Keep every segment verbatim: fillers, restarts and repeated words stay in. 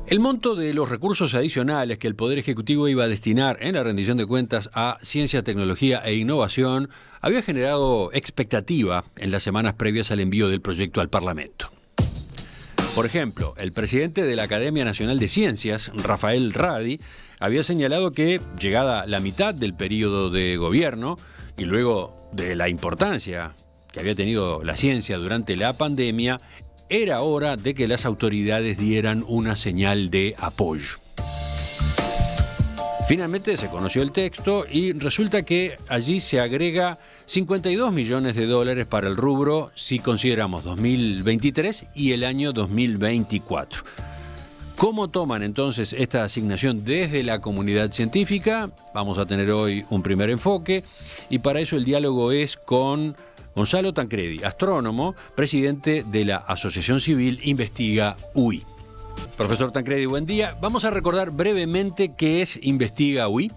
El monto de los recursos adicionales que el Poder Ejecutivo iba a destinar en la rendición de cuentas a ciencia, tecnología e innovación había generado expectativa en las semanas previas al envío del proyecto al Parlamento. Por ejemplo, el presidente de la Academia Nacional de Ciencias, Rafael Radi, había señalado que, llegada la mitad del periodo de gobierno y luego de la importancia que había tenido la ciencia durante la pandemia, era hora de que las autoridades dieran una señal de apoyo. Finalmente se conoció el texto y resulta que allí se agrega cincuenta y dos millones de dólares para el rubro si consideramos dos mil veintitrés y el año dos mil veinticuatro. ¿Cómo toman entonces esta asignación desde la comunidad científica? Vamos a tener hoy un primer enfoque y para eso el diálogo es con Gonzalo Tancredi, astrónomo, presidente de la Asociación Civil Investiga U I. Profesor Tancredi, buen día. Vamos a recordar brevemente qué es Investiga U I.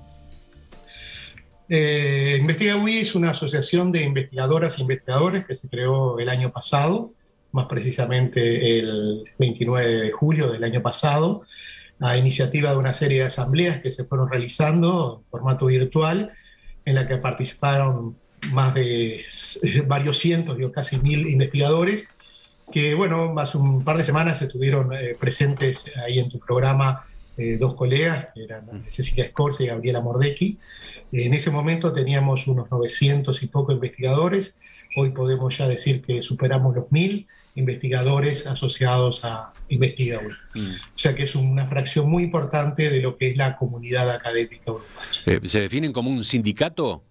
Eh, Investiga U I es una asociación de investigadoras e investigadores que se creó el año pasado, más precisamente el veintinueve de julio del año pasado, a iniciativa de una serie de asambleas que se fueron realizando en formato virtual, en la que participaron más de varios cientos, digo, casi mil investigadores, que, bueno, hace un par de semanas estuvieron eh, presentes ahí en tu programa eh, dos colegas, que eran Cecilia Scorza y Gabriela Mordecki. Eh, en ese momento teníamos unos novecientos y poco investigadores, hoy podemos ya decir que superamos los mil investigadores asociados a Investiga U I. Mm. O sea que es una fracción muy importante de lo que es la comunidad académica uruguaya. Eh, ¿Se definen como un sindicato?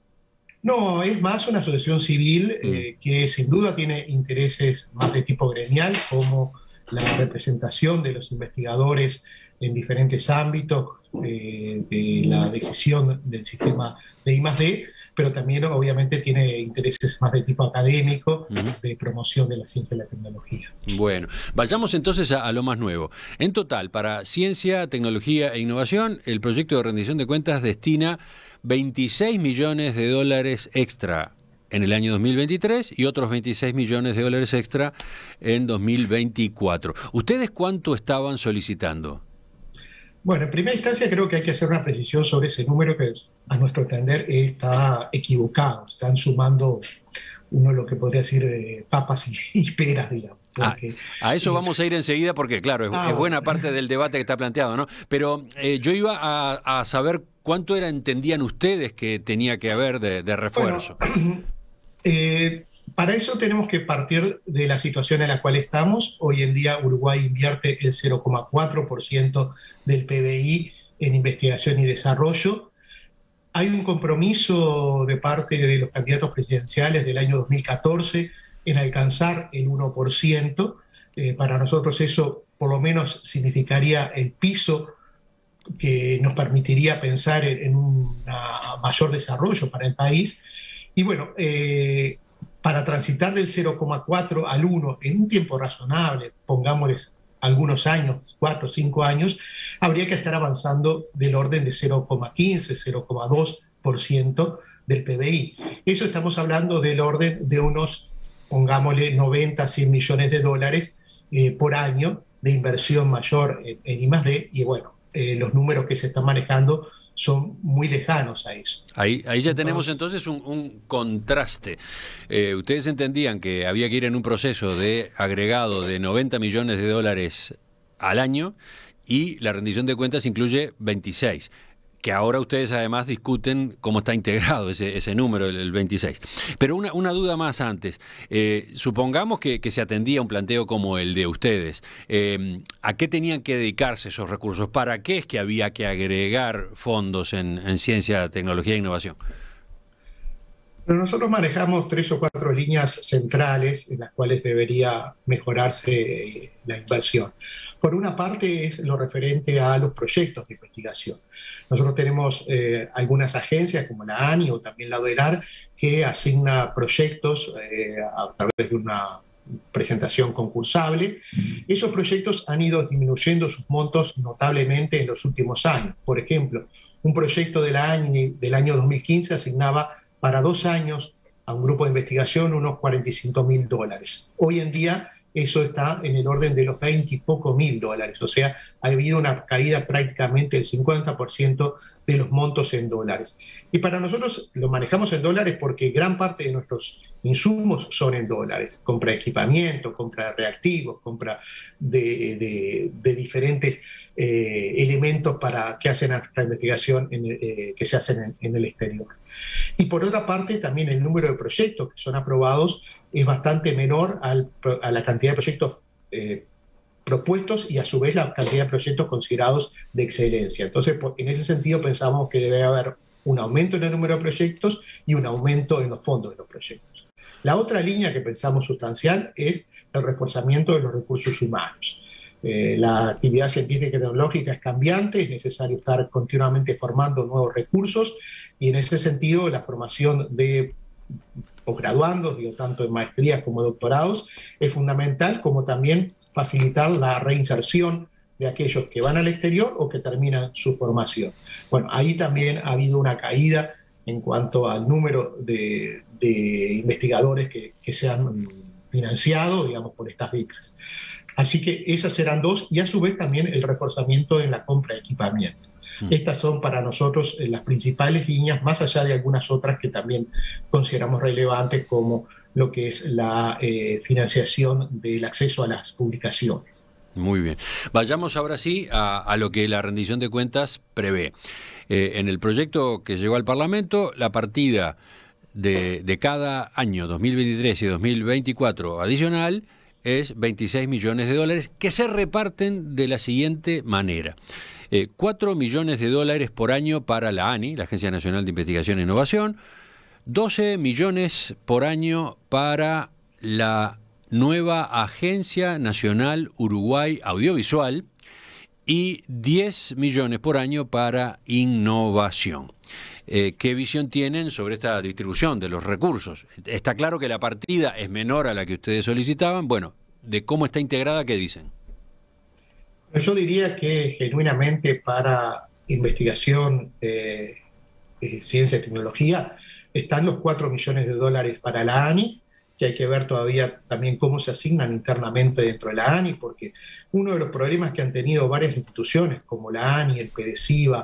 No, es más una asociación civil eh, que sin duda tiene intereses más de tipo gremial, como la representación de los investigadores en diferentes ámbitos eh, de la decisión del sistema de I más D, pero también obviamente tiene intereses más de tipo académico, de promoción de la ciencia y la tecnología. Bueno, vayamos entonces a, a lo más nuevo. En total, para ciencia, tecnología e innovación, el proyecto de rendición de cuentas destina veintiséis millones de dólares extra en el año dos mil veintitrés y otros veintiséis millones de dólares extra en dos mil veinticuatro. ¿Ustedes cuánto estaban solicitando? Bueno, en primera instancia creo que hay que hacer una precisión sobre ese número que, a nuestro entender, está equivocado. Están sumando uno lo que podría decir eh, papas y, y peras, digamos. Porque, ah, a eso eh, vamos a ir enseguida porque, claro, es, ah, es buena parte del debate que está planteado, ¿no? Pero eh, yo iba a, a saber cuánto era, entendían ustedes que tenía que haber de, de refuerzo. Bueno, eh, para eso tenemos que partir de la situación en la cual estamos. Hoy en día Uruguay invierte el cero coma cuatro por ciento del P B I en investigación y desarrollo. Hay un compromiso de parte de los candidatos presidenciales del año dos mil catorce en alcanzar el uno por ciento. Eh, para nosotros eso por lo menos significaría el piso que nos permitiría pensar en, en un mayor desarrollo para el país. Y bueno, eh, para transitar del cero coma cuatro al uno en un tiempo razonable, pongámosles algunos años, cuatro o cinco años, habría que estar avanzando del orden de cero coma quince, cero coma dos por ciento del P B I. Eso estamos hablando del orden de unos, pongámosle, noventa, cien millones de dólares eh, por año de inversión mayor en, en I más D, y bueno, eh, los números que se están manejando son muy lejanos a eso. Ahí, ahí ya tenemos entonces un, un contraste. Eh, ustedes entendían que había que ir en un proceso de agregado de noventa millones de dólares al año y la rendición de cuentas incluye veintiséis, que ahora ustedes además discuten cómo está integrado ese, ese número, el, el veintiséis. Pero una, una duda más antes. Eh, supongamos que, que se atendía un planteo como el de ustedes. Eh, ¿A qué tenían que dedicarse esos recursos? ¿Para qué es que había que agregar fondos en, en ciencia, tecnología e innovación? Pero nosotros manejamos tres o cuatro líneas centrales en las cuales debería mejorarse la inversión. Por una parte es lo referente a los proyectos de investigación. Nosotros tenemos eh, algunas agencias como la ANI o también la DOELAR que asigna proyectos eh, a través de una presentación concursable. Esos proyectos han ido disminuyendo sus montos notablemente en los últimos años. Por ejemplo, un proyecto de la ANI del año dos mil quince asignaba para dos años a un grupo de investigación unos cuarenta y cinco mil dólares. Hoy en día eso está en el orden de los veinte y poco mil dólares. O sea, ha habido una caída prácticamente del cincuenta por ciento de los montos en dólares. Y para nosotros lo manejamos en dólares porque gran parte de nuestros insumos son en dólares. Compra de equipamiento, compra de reactivos, compra de, de, de diferentes eh, elementos para que hacen la investigación en, eh, que se hacen en, en el exterior. Y por otra parte, también el número de proyectos que son aprobados es bastante menor al, a la cantidad de proyectos eh, propuestos y a su vez la cantidad de proyectos considerados de excelencia. Entonces, en ese sentido pensamos que debe haber un aumento en el número de proyectos y un aumento en los fondos de los proyectos. La otra línea que pensamos sustancial es el reforzamiento de los recursos humanos. Eh, la actividad científica y tecnológica es cambiante, es necesario estar continuamente formando nuevos recursos y en ese sentido la formación de posgraduandos, digo, tanto en maestrías como doctorados, es fundamental, como también facilitar la reinserción de aquellos que van al exterior o que terminan su formación. Bueno, ahí también ha habido una caída en cuanto al número de, de investigadores que, que se han financiado, digamos, por estas becas. Así que esas serán dos, y a su vez también el reforzamiento en la compra de equipamiento. Mm. Estas son para nosotros las principales líneas, más allá de algunas otras que también consideramos relevantes, como lo que es la eh, financiación del acceso a las publicaciones. Muy bien. Vayamos ahora sí a, a lo que la rendición de cuentas prevé. Eh, en el proyecto que llegó al Parlamento, la partida de, de cada año, dos mil veintitrés y dos mil veinticuatro adicional, es veintiséis millones de dólares que se reparten de la siguiente manera. Eh, cuatro millones de dólares por año para la ANI, la Agencia Nacional de Investigación e Innovación, doce millones por año para la nueva Agencia Nacional Uruguay Audiovisual y diez millones por año para innovación. Eh, ¿Qué visión tienen sobre esta distribución de los recursos? Está claro que la partida es menor a la que ustedes solicitaban. Bueno, ¿de cómo está integrada, qué dicen? Yo diría que genuinamente para investigación, eh, eh, ciencia y tecnología, están los cuatro millones de dólares para la ANI, que hay que ver todavía también cómo se asignan internamente dentro de la ANI, porque uno de los problemas que han tenido varias instituciones, como la ANI, el PDCIVA,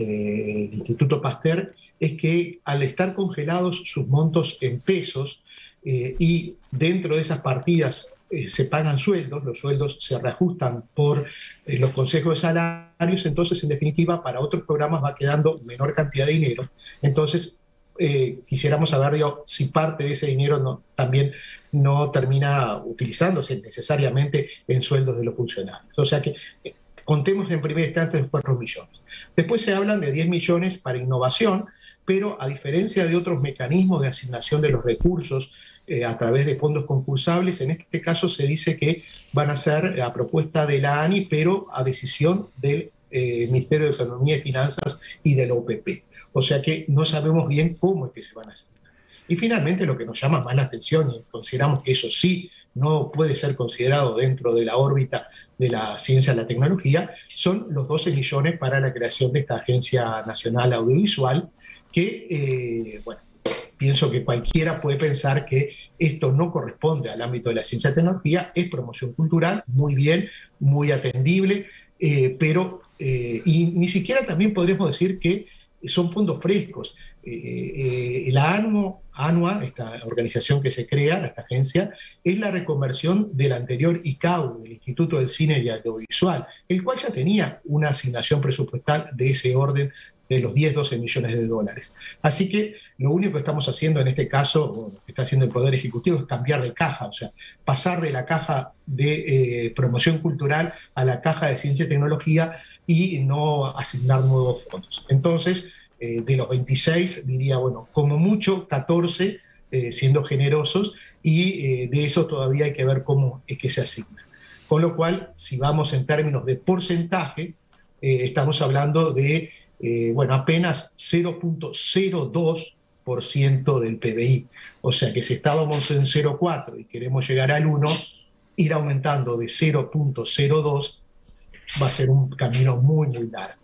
eh, el Instituto Pasteur, es que al estar congelados sus montos en pesos eh, y dentro de esas partidas eh, se pagan sueldos, los sueldos se reajustan por eh, los consejos de salarios, entonces en definitiva para otros programas va quedando menor cantidad de dinero. Entonces Eh, quisiéramos saber, digo, si parte de ese dinero no, también no termina utilizándose necesariamente en sueldos de los funcionarios. O sea que eh, contemos en primer instante los cuatro millones. Después se hablan de diez millones para innovación, pero a diferencia de otros mecanismos de asignación de los recursos eh, a través de fondos concursables, en este caso se dice que van a ser a propuesta de la ANI, pero a decisión del eh, Ministerio de Economía y Finanzas y del O P P. O sea que no sabemos bien cómo es que se van a asignar. Y finalmente lo que nos llama más la atención, y consideramos que eso sí no puede ser considerado dentro de la órbita de la ciencia y la tecnología, son los doce millones para la creación de esta Agencia Nacional Audiovisual, que, eh, bueno, pienso que cualquiera puede pensar que esto no corresponde al ámbito de la ciencia y tecnología, es promoción cultural, muy bien, muy atendible, eh, pero, eh, y ni siquiera también podríamos decir que son fondos frescos. Eh, eh, la ANUA, ANUA, esta organización que se crea, esta agencia, es la reconversión del anterior I C A U, del Instituto del Cine y Audiovisual, el cual ya tenía una asignación presupuestal de ese orden de los diez, doce millones de dólares. Así que lo único que estamos haciendo en este caso, o lo que está haciendo el Poder Ejecutivo, es cambiar de caja, o sea, pasar de la caja de eh, promoción cultural a la caja de ciencia y tecnología y no asignar nuevos fondos. Entonces, eh, de los veintiséis, diría, bueno, como mucho catorce, eh, siendo generosos, y eh, de eso todavía hay que ver cómo es que se asigna. Con lo cual, si vamos en términos de porcentaje, eh, estamos hablando de, eh, bueno, apenas cero punto cero dos por ciento del P B I. O sea que si estábamos en cero punto cuatro y queremos llegar al uno, ir aumentando de cero punto cero dos va a ser un camino muy, muy largo.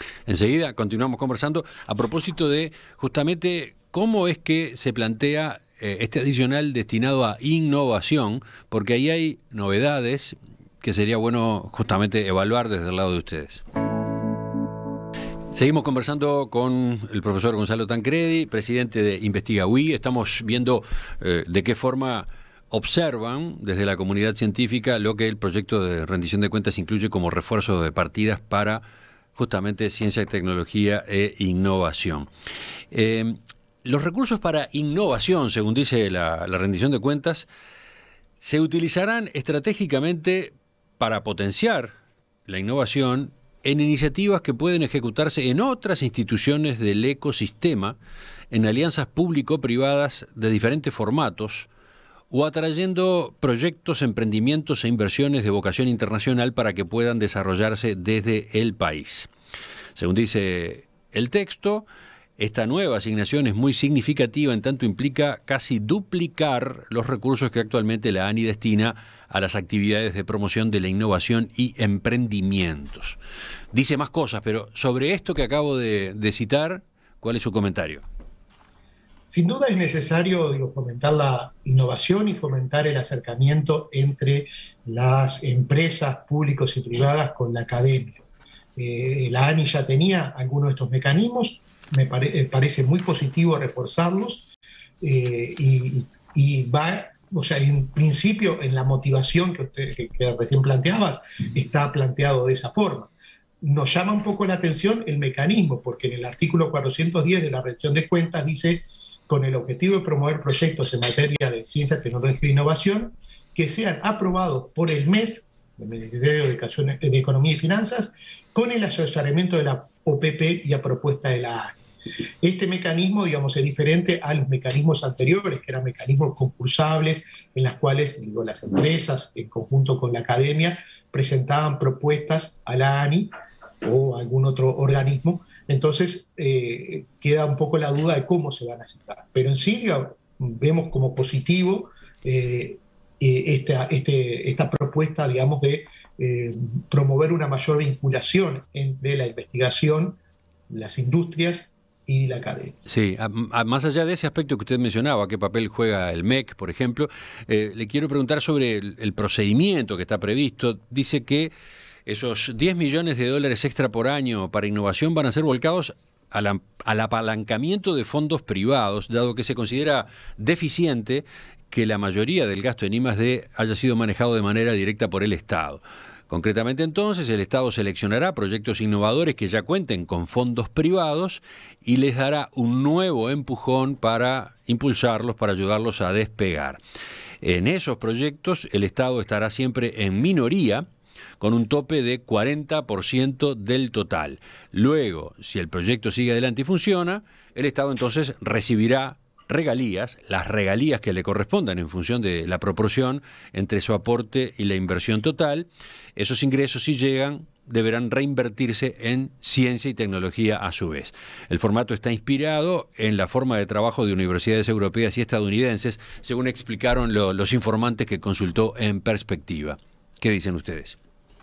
Enseguida continuamos conversando a propósito de justamente cómo es que se plantea eh, este adicional destinado a innovación, porque ahí hay novedades que sería bueno justamente evaluar desde el lado de ustedes. Seguimos conversando con el profesor Gonzalo Tancredi, presidente de InvestigaWI. Estamos viendo eh, de qué forma observan desde la comunidad científica lo que el proyecto de rendición de cuentas incluye como refuerzo de partidas para justamente ciencia, tecnología e innovación. Eh, los recursos para innovación, según dice la, la rendición de cuentas, se utilizarán estratégicamente para potenciar la innovación en iniciativas que pueden ejecutarse en otras instituciones del ecosistema, en alianzas público-privadas de diferentes formatos, o atrayendo proyectos, emprendimientos e inversiones de vocación internacional para que puedan desarrollarse desde el país. Según dice el texto, esta nueva asignación es muy significativa en tanto implica casi duplicar los recursos que actualmente la ANI destina a las actividades de promoción de la innovación y emprendimientos. Dice más cosas, pero sobre esto que acabo de, de citar, ¿cuál es su comentario? Sin duda es necesario, digo, fomentar la innovación y fomentar el acercamiento entre las empresas públicas y privadas con la academia. Eh, la ANI ya tenía algunos de estos mecanismos, me pare, parece muy positivo reforzarlos eh, y, y va, o sea, en principio en la motivación que usted que, que recién planteabas, está planteado de esa forma. Nos llama un poco la atención el mecanismo, porque en el artículo cuatrocientos diez de la rendición de cuentas dice: con el objetivo de promover proyectos en materia de ciencia, tecnología e innovación que sean aprobados por el M E F, el Ministerio de, Educación, de Economía y Finanzas, con el asesoramiento de la O P P y a propuesta de la ANI. Este mecanismo, digamos, es diferente a los mecanismos anteriores, que eran mecanismos concursables, en las cuales, digo, las empresas, en conjunto con la academia, presentaban propuestas a la ANI o a algún otro organismo. Entonces eh, queda un poco la duda de cómo se van a asignar. Pero en sí, digamos, vemos como positivo eh, eh, esta, este, esta propuesta, digamos, de eh, promover una mayor vinculación entre la investigación, las industrias y la academia. Sí, a, a, más allá de ese aspecto que usted mencionaba, qué papel juega el M E C, por ejemplo, eh, le quiero preguntar sobre el, el procedimiento que está previsto. Dice que esos diez millones de dólares extra por año para innovación van a ser volcados al, al apalancamiento de fondos privados, dado que se considera deficiente que la mayoría del gasto en I más D haya sido manejado de manera directa por el Estado. Concretamente, entonces, el Estado seleccionará proyectos innovadores que ya cuenten con fondos privados y les dará un nuevo empujón para impulsarlos, para ayudarlos a despegar. En esos proyectos, el Estado estará siempre en minoría, con un tope de cuarenta por ciento del total. Luego, si el proyecto sigue adelante y funciona, el Estado entonces recibirá regalías, las regalías que le correspondan en función de la proporción entre su aporte y la inversión total. Esos ingresos, si llegan, deberán reinvertirse en ciencia y tecnología a su vez. El formato está inspirado en la forma de trabajo de universidades europeas y estadounidenses, según explicaron lo, los informantes que consultó en Perspectiva. ¿Qué dicen ustedes?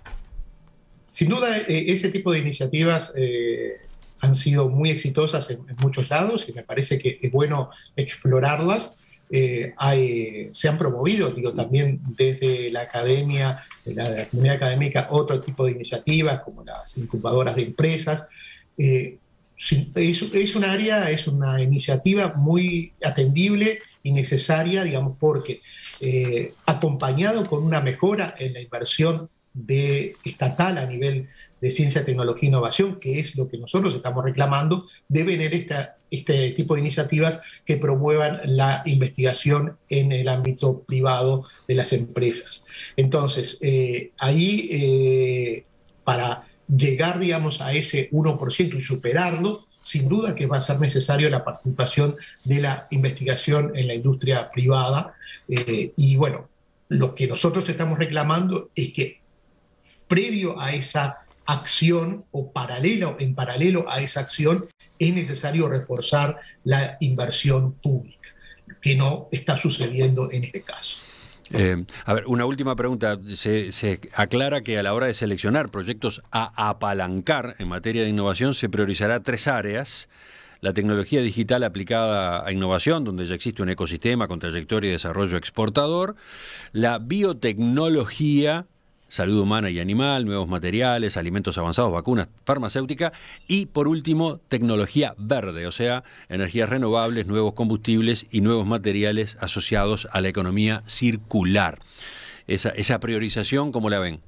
Sin duda, eh, ese tipo de iniciativas eh, han sido muy exitosas en, en muchos lados y me parece que es bueno explorarlas. Eh, hay, se han promovido, digo, también desde la academia, de la, de la comunidad académica, otro tipo de iniciativas como las incubadoras de empresas. Eh, es, es un área, es una iniciativa muy atendible y necesaria, digamos, porque eh, acompañado con una mejora en la inversión de estatal a nivel de ciencia, tecnología e innovación, que es lo que nosotros estamos reclamando, debe haber esta, este tipo de iniciativas que promuevan la investigación en el ámbito privado de las empresas. Entonces, eh, ahí, eh, para llegar, digamos, a ese uno por ciento y superarlo, sin duda que va a ser necesario la participación de la investigación en la industria privada. Eh, y bueno, lo que nosotros estamos reclamando es que previo a esa acción o paralelo, en paralelo a esa acción, es necesario reforzar la inversión pública, que no está sucediendo en este caso. Eh, a ver, una última pregunta. Se, se aclara que a la hora de seleccionar proyectos a apalancar en materia de innovación se priorizará tres áreas: la tecnología digital aplicada a innovación, donde ya existe un ecosistema con trayectoria de desarrollo exportador, la biotecnología, salud humana y animal, nuevos materiales, alimentos avanzados, vacunas, farmacéutica y, por último, tecnología verde, o sea, energías renovables, nuevos combustibles y nuevos materiales asociados a la economía circular. Esa, esa priorización, ¿cómo la ven?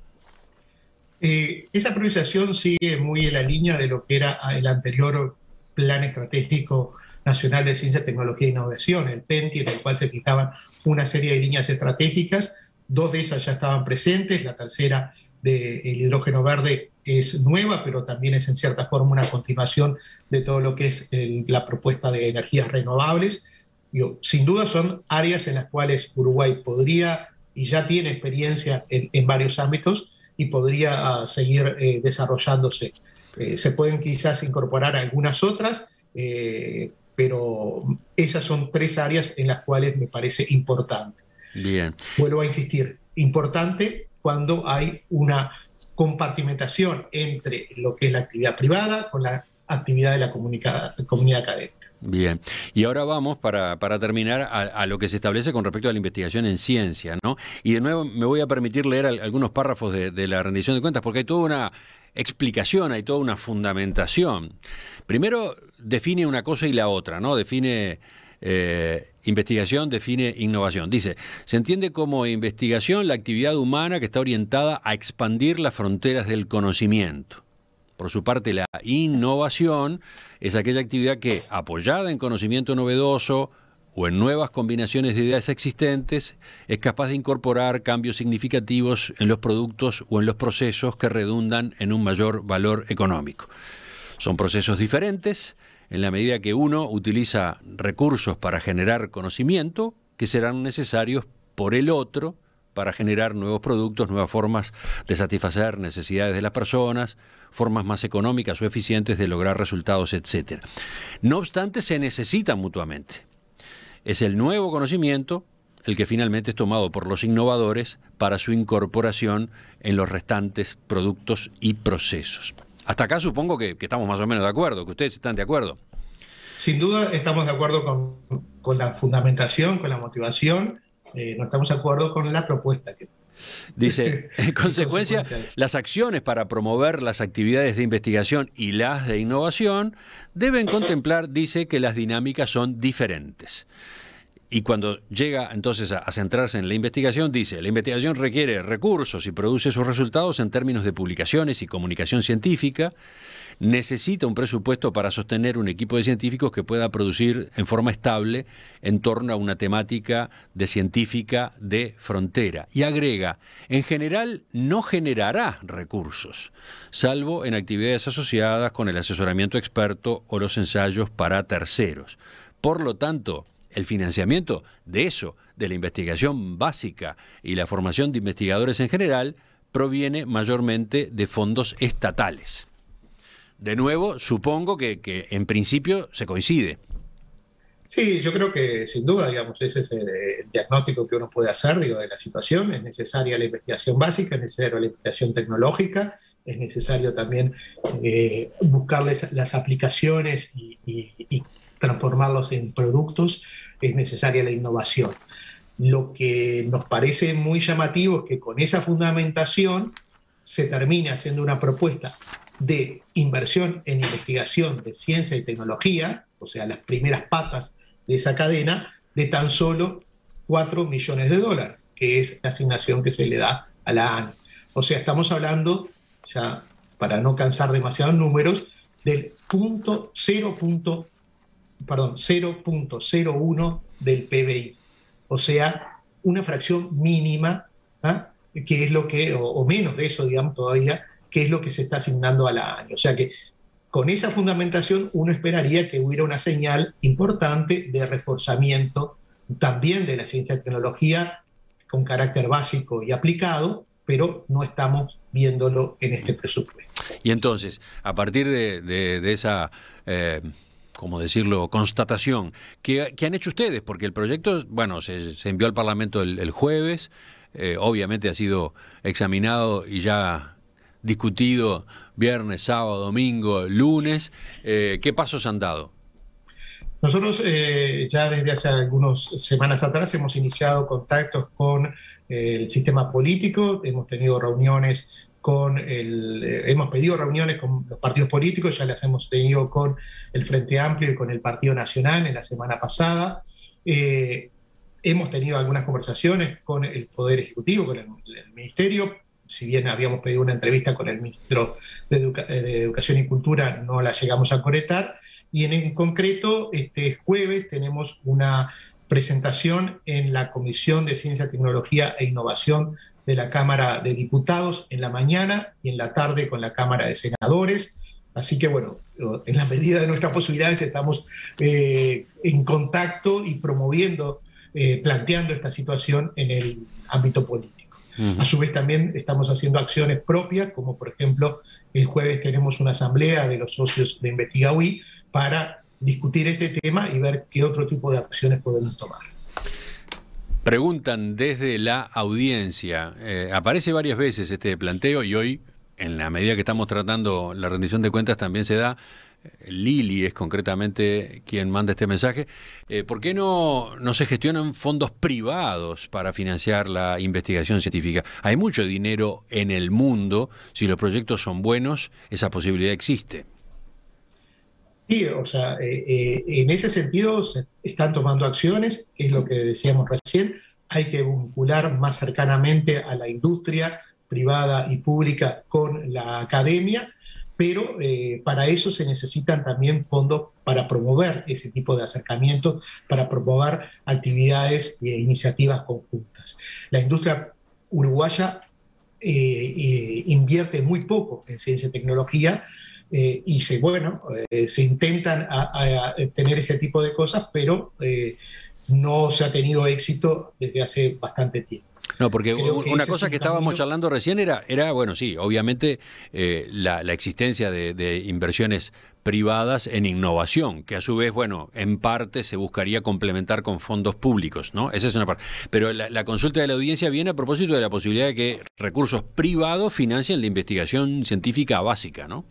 Eh, esa priorización sigue muy en la línea de lo que era el anterior Plan Estratégico Nacional de Ciencia, Tecnología e Innovación, el PENTI, en el cual se fijaban una serie de líneas estratégicas. Dos de esas ya estaban presentes, la tercera del hidrógeno verde es nueva, pero también es en cierta forma una continuación de todo lo que es el, la propuesta de energías renovables. Yo, sin duda son áreas en las cuales Uruguay podría y ya tiene experiencia en, en varios ámbitos y podría uh, seguir eh, desarrollándose. Eh, se pueden quizás incorporar algunas otras, eh, pero esas son tres áreas en las cuales me parece importante. Bien. Vuelvo a insistir, importante cuando hay una compartimentación entre lo que es la actividad privada con la actividad de la comunidad académica. Bien, y ahora vamos para, para terminar a, a lo que se establece con respecto a la investigación en ciencia, ¿no? Y de nuevo me voy a permitir leer al, algunos párrafos de, de la rendición de cuentas porque hay toda una explicación, hay toda una fundamentación. Primero define una cosa y la otra, ¿no? Define eh, investigación, define innovación. Dice, se entiende como investigación la actividad humana que está orientada a expandir las fronteras del conocimiento. Por su parte, la innovación es aquella actividad que, apoyada en conocimiento novedoso o en nuevas combinaciones de ideas existentes, es capaz de incorporar cambios significativos en los productos o en los procesos que redundan en un mayor valor económico. Son procesos diferentes en la medida que uno utiliza recursos para generar conocimiento que serán necesarios por el otro para generar nuevos productos, nuevas formas de satisfacer necesidades de las personas, formas más económicas o eficientes de lograr resultados, etcétera. No obstante, se necesitan mutuamente. Es el nuevo conocimiento el que finalmente es tomado por los innovadores para su incorporación en los restantes productos y procesos. Hasta acá supongo que, que estamos más o menos de acuerdo, que ustedes están de acuerdo. Sin duda estamos de acuerdo con, con la fundamentación, con la motivación. Eh, no estamos de acuerdo con la propuesta. Que... Dice, en consecuencia, las acciones para promover las actividades de investigación y las de innovación deben contemplar, dice, que las dinámicas son diferentes. Y cuando llega entonces a, a centrarse en la investigación, dice, la investigación requiere recursos y produce sus resultados en términos de publicaciones y comunicación científica. Necesita un presupuesto para sostener un equipo de científicos que pueda producir en forma estable en torno a una temática de científica de frontera. Y agrega, en general no generará recursos, salvo en actividades asociadas con el asesoramiento experto o los ensayos para terceros. Por lo tanto, el financiamiento de eso, de la investigación básica y la formación de investigadores en general, proviene mayormente de fondos estatales. De nuevo, supongo que, que en principio se coincide. Sí, yo creo que sin duda, digamos, ese es el, el diagnóstico que uno puede hacer, digo, de la situación. Es necesaria la investigación básica, es necesaria la investigación tecnológica, es necesario también eh, buscarles las aplicaciones y, y, y transformarlos en productos, es necesaria la innovación. Lo que nos parece muy llamativo es que con esa fundamentación se termina haciendo una propuesta de inversión en investigación de ciencia y tecnología, o sea, las primeras patas de esa cadena, de tan solo cuatro millones de dólares, que es la asignación que se le da a la ANI. O sea, estamos hablando, ya para no cansar demasiados números, del punto cero, perdón, cero punto cero uno del P B I. O sea, una fracción mínima, ¿eh? que es lo que, o, o menos de eso, digamos, todavía, que es lo que se está asignando a la ANI. O sea que con esa fundamentación uno esperaría que hubiera una señal importante de reforzamiento también de la ciencia y tecnología con carácter básico y aplicado, pero no estamos viéndolo en este presupuesto. Y entonces, a partir de, de, de esa, eh, ¿cómo decirlo?, constatación, ¿qué, ¿qué han hecho ustedes? Porque el proyecto, bueno, se, se envió al Parlamento el, el jueves, eh, obviamente ha sido examinado y ya discutido viernes, sábado, domingo, lunes. Eh, ¿Qué pasos han dado? Nosotros eh, ya desde hace algunas semanas atrás hemos iniciado contactos con eh, el sistema político, hemos tenido reuniones con el, eh, hemos pedido reuniones con los partidos políticos, ya las hemos tenido con el Frente Amplio y con el Partido Nacional en la semana pasada. Eh, hemos tenido algunas conversaciones con el Poder Ejecutivo, con el, el Ministerio. Si bien habíamos pedido una entrevista con el ministro de, Educa de Educación y Cultura, no la llegamos a concretar. Y en, en concreto, este jueves tenemos una presentación en la Comisión de Ciencia, Tecnología e Innovación de la Cámara de Diputados en la mañana y en la tarde con la Cámara de Senadores. Así que, bueno, en la medida de nuestras posibilidades estamos eh, en contacto y promoviendo, eh, planteando esta situación en el ámbito político. Uh-huh. A su vez también estamos haciendo acciones propias, como por ejemplo el jueves tenemos una asamblea de los socios de InvestigaUI para discutir este tema y ver qué otro tipo de acciones podemos tomar. Preguntan desde la audiencia, eh, aparece varias veces este planteo y hoy, en la medida que estamos tratando la rendición de cuentas, también se da. Lili es concretamente quien manda este mensaje. Eh, ¿Por qué no, no se gestionan fondos privados para financiar la investigación científica? Hay mucho dinero en el mundo. Si los proyectos son buenos, esa posibilidad existe. Sí, o sea, eh, eh, en ese sentido se están tomando acciones, es lo que decíamos recién. Hay que vincular más cercanamente a la industria privada y pública con la academia, pero eh, para eso se necesitan también fondos para promover ese tipo de acercamientos, para promover actividades e iniciativas conjuntas. La industria uruguaya eh, eh, invierte muy poco en ciencia y tecnología eh, y se, bueno, eh, se intentan a, a, a tener ese tipo de cosas, pero eh, no se ha tenido éxito desde hace bastante tiempo. No, porque una cosa que estábamos charlando recién era, era bueno, sí, obviamente eh, la, la existencia de, de inversiones privadas en innovación, que a su vez, bueno, en parte se buscaría complementar con fondos públicos, ¿no? Esa es una parte. Pero la, la consulta de la audiencia viene a propósito de la posibilidad de que recursos privados financien la investigación científica básica, ¿no?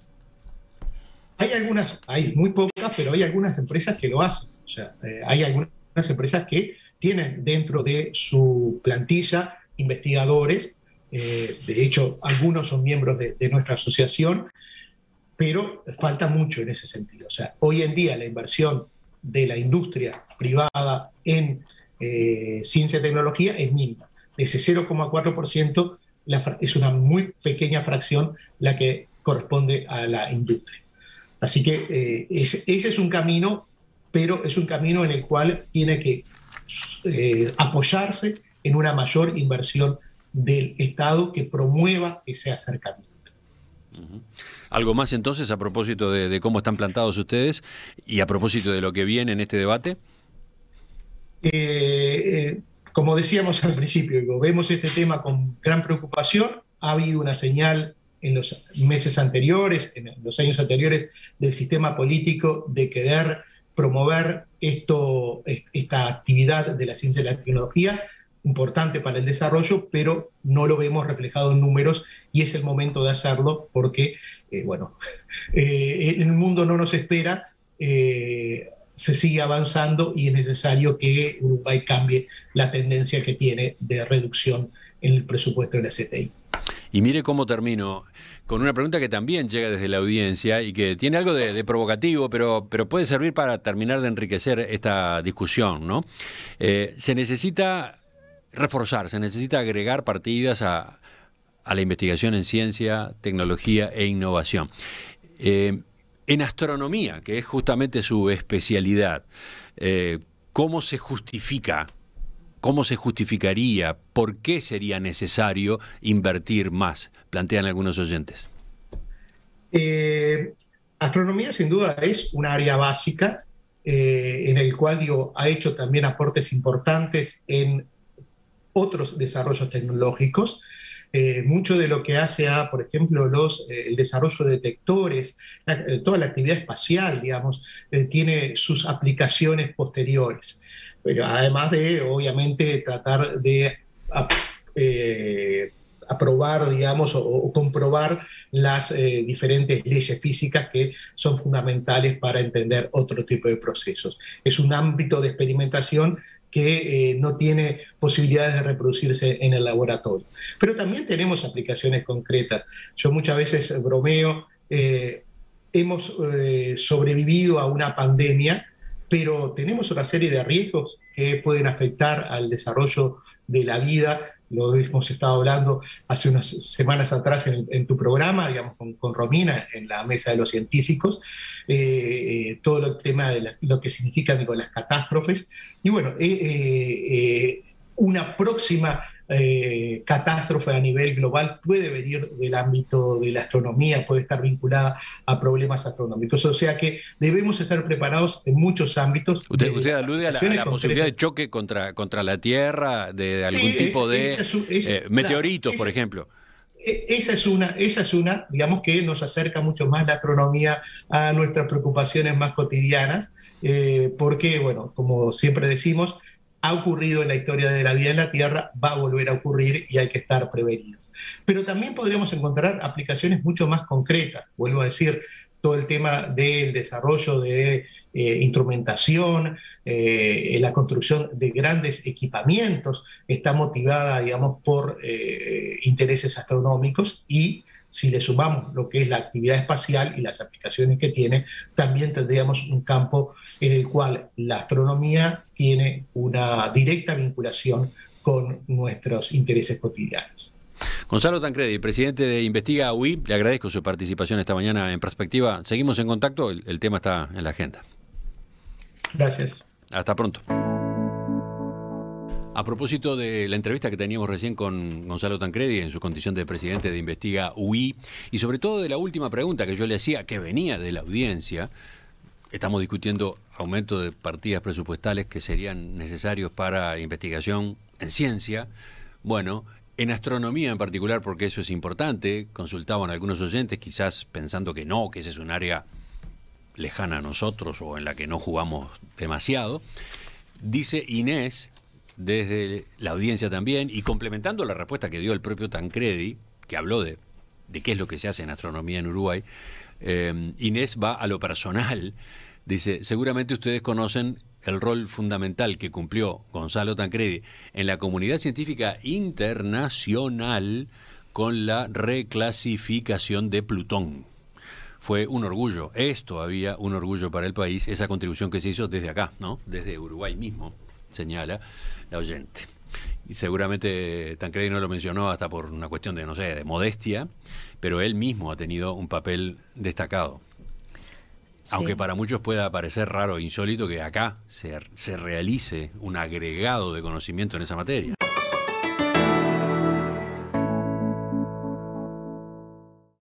Hay algunas, hay muy pocas, pero hay algunas empresas que lo hacen. O sea, eh, hay algunas empresas que tienen dentro de su plantilla investigadores, eh, de hecho algunos son miembros de, de nuestra asociación, pero falta mucho en ese sentido. O sea, hoy en día la inversión de la industria privada en eh, ciencia y tecnología es mínima. De ese cero coma cuatro por ciento es una muy pequeña fracción la que corresponde a la industria. Así que eh, ese, ese es un camino, pero es un camino en el cual tiene que Eh, apoyarse en una mayor inversión del Estado que promueva ese acercamiento. Uh-huh. ¿Algo más entonces a propósito de, de cómo están plantados ustedes y a propósito de lo que viene en este debate? Eh, eh, como decíamos al principio, vemos este tema con gran preocupación. Ha habido una señal en los meses anteriores, en los años anteriores, del sistema político de querer promover esto, esta actividad de la ciencia y la tecnología, importante para el desarrollo, pero no lo vemos reflejado en números y es el momento de hacerlo porque, eh, bueno, eh, el mundo no nos espera, eh, se sigue avanzando y es necesario que Uruguay cambie la tendencia que tiene de reducción en el presupuesto de la C T I. Y mire cómo termino con una pregunta que también llega desde la audiencia y que tiene algo de, de provocativo, pero, pero puede servir para terminar de enriquecer esta discusión, ¿no? Eh, se necesita reforzar, se necesita agregar partidas a, a la investigación en ciencia, tecnología e innovación. Eh, en astronomía, que es justamente su especialidad, eh, ¿cómo se justifica? ¿Cómo se justificaría? ¿Por qué sería necesario invertir más? Plantean algunos oyentes. Eh, astronomía sin duda es un área básica eh, en el cual digo, ha hecho también aportes importantes en otros desarrollos tecnológicos. Eh, mucho de lo que hace a, por ejemplo, los, eh, el desarrollo de detectores, la, eh, toda la actividad espacial, digamos, eh, tiene sus aplicaciones posteriores. Pero además de, obviamente, tratar de eh, aprobar, digamos, o, o comprobar las eh, diferentes leyes físicas que son fundamentales para entender otro tipo de procesos. Es un ámbito de experimentación que eh, no tiene posibilidades de reproducirse en el laboratorio. Pero también tenemos aplicaciones concretas. Yo muchas veces bromeo, eh, hemos eh, sobrevivido a una pandemia, pero tenemos una serie de riesgos que pueden afectar al desarrollo de la vida. Lo hemos estado hablando hace unas semanas atrás en, en tu programa, digamos, con, con Romina, en la mesa de los científicos, eh, eh, todo el tema de la, lo que significan digo, las catástrofes. Y bueno, eh, eh, una próxima eh, catástrofe a nivel global puede venir del ámbito de la astronomía, puede estar vinculada a problemas astronómicos. O sea que debemos estar preparados en muchos ámbitos. Usted, usted alude a la, a la posibilidad de choque contra, contra la Tierra, de algún sí, tipo es, de es, es, eh, meteoritos, claro, por ejemplo. Esa es, una, esa es una, digamos que nos acerca mucho más la astronomía a nuestras preocupaciones más cotidianas, eh, porque, bueno, como siempre decimos, ha ocurrido en la historia de la vida en la Tierra, va a volver a ocurrir y hay que estar prevenidos. Pero también podríamos encontrar aplicaciones mucho más concretas, vuelvo a decir, todo el tema del desarrollo de eh, instrumentación, eh, la construcción de grandes equipamientos, está motivada, digamos, por eh, intereses astronómicos y si le sumamos lo que es la actividad espacial y las aplicaciones que tiene, también tendríamos un campo en el cual la astronomía tiene una directa vinculación con nuestros intereses cotidianos. Gonzalo Tancredi, presidente de Investiga U I, le agradezco su participación esta mañana en Perspectiva. Seguimos en contacto, el, el tema está en la agenda. Gracias. Hasta pronto. A propósito de la entrevista que teníamos recién con Gonzalo Tancredi en su condición de presidente de Investiga U I, y sobre todo de la última pregunta que yo le hacía, que venía de la audiencia, estamos discutiendo aumento de partidas presupuestales que serían necesarios para investigación en ciencia. Bueno, en astronomía en particular, porque eso es importante, consultaban algunos oyentes, quizás pensando que no, que ese es un área lejana a nosotros o en la que no jugamos demasiado. Dice Inés, desde la audiencia también, y complementando la respuesta que dio el propio Tancredi, que habló de, de qué es lo que se hace en astronomía en Uruguay, eh, Inés va a lo personal. Dice, seguramente ustedes conocen el rol fundamental que cumplió Gonzalo Tancredi en la comunidad científica internacional con la reclasificación de Plutón. Fue un orgullo, es todavía un orgullo para el país esa contribución que se hizo desde acá, ¿no? Desde Uruguay mismo, señala la oyente. Y seguramente Tancredi no lo mencionó hasta por una cuestión de, no sé, de modestia, pero él mismo ha tenido un papel destacado. Sí. Aunque para muchos pueda parecer raro e insólito que acá se, se realice un agregado de conocimiento en esa materia.